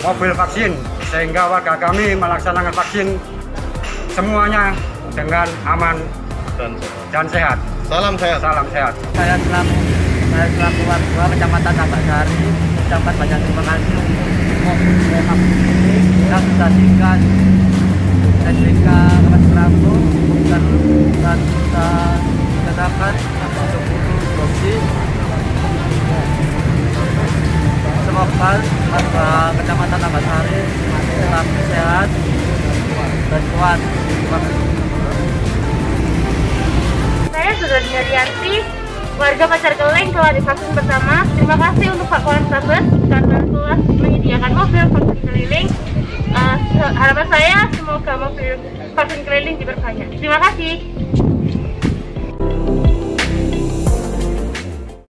mobil vaksin, sehingga warga kami melaksanakan vaksin semuanya dengan aman dan sehat. Salam sehat. Salam sehat. Saya selaku warga Kecamatan Tambak Sari mengucapkan banyak terima kasih untuk vaksin ini yang disajikan SDK Kabupaten Lampung dan kita kenakan 10 dosis. Semoga warga Kecamatan Tambak Sari tetap sehat dan kuat. Terima kasih. Saya Sudarni Arianti, warga Pacar Keleng telah divaksin pertama. Terima kasih untuk Pak Polrestabes karena telah menyediakan mobil vaksin keliling. Harapan saya semoga mobil vaksin keliling diperbanyak. Terima kasih.